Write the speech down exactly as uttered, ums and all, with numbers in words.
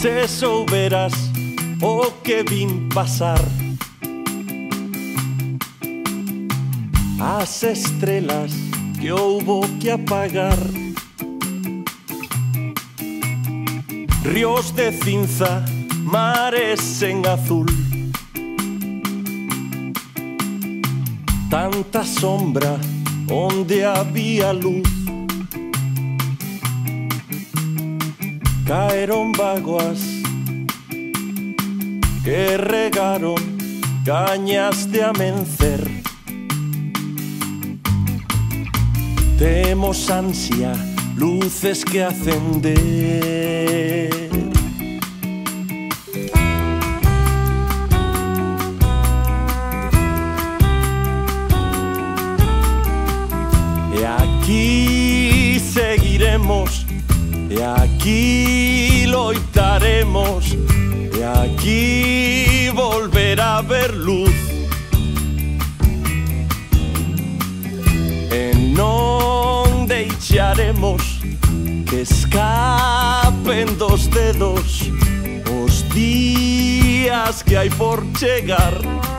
se souberas o que vin pasar. As estrelas que houbo que apagar, ríos de cinza, mares en azul, tanta sombra onde había luz. Caeron vaguas que regaron cañas de amencer. Temos ansia, luces que acender. E aquí seguiremos, e aquí loitaremos, e aquí volverá a haber luz. E non deixaremos que escapen dos dedos os días que hai por chegar.